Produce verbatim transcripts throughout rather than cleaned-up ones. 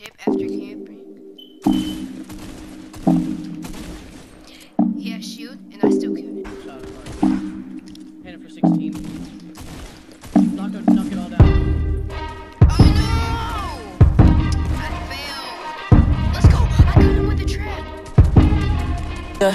tip after camping? Yeah, shoot, and I still couldn't. Shot it hard. Hit it for sixteen. Knock it, knock it all down. Oh no! I failed. Let's go! I got him with the trap. Yeah.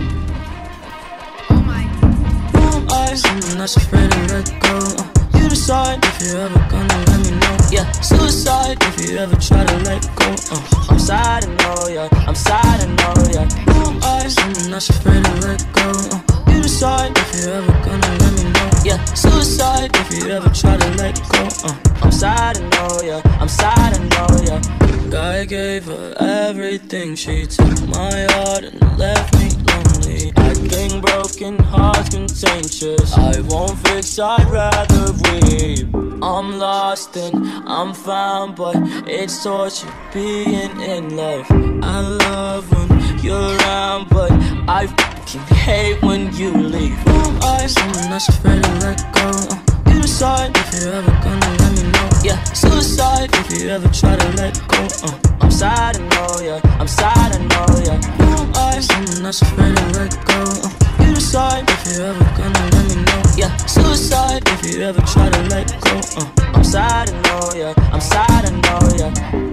Oh my. I'm not afraid to let go. Uh, you decide if you're ever gonna let me know. Yeah, suicide if you ever try to let go. Uh, I'm sad to know, yeah. I'm sad to know, yeah. I'm not afraid to let go. Uh, you decide if you're ever gonna let me know. Yeah, suicide if you ever try to let go. Uh, I'm sad to know, yeah. I'm sad to know, yeah. I gave her everything. She took my heart and left me lonely. I think broken hearts contagious. I won't fix, I'd rather weep. I'm lost and I'm found, but it's torture being in love. I love when you're around, but I fucking hate when you leave. I'm not afraid to let go. uh, You decide if you're ever gonna let me know. Yeah, suicide if you ever try to let go. uh, I'm sad to know, yeah. I'm sad to know, yeah. I'm not afraid to let go. uh, You decide if you're ever gonna let me know. Yeah, suicide if you ever try to let go. uh, I'm sad to know, yeah. I'm sad to know, yeah.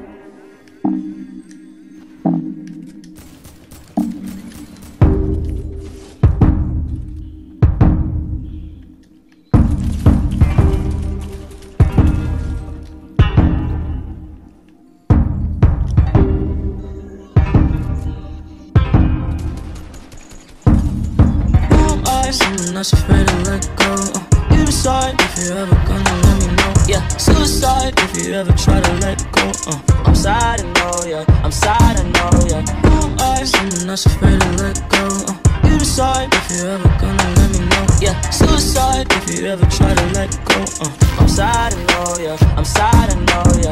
I'm not afraid to let go. uh, You decide if you're ever gonna let me know. Yeah, suicide if you ever try to let go. uh, I'm sad to know, yeah. I'm sad to know, yeah. I'm not afraid to let go. uh, You decide if you're ever gonna let me know. Yeah, suicide if you ever try to let go. uh, I'm sad to know, yeah. I'm sad to know, yeah.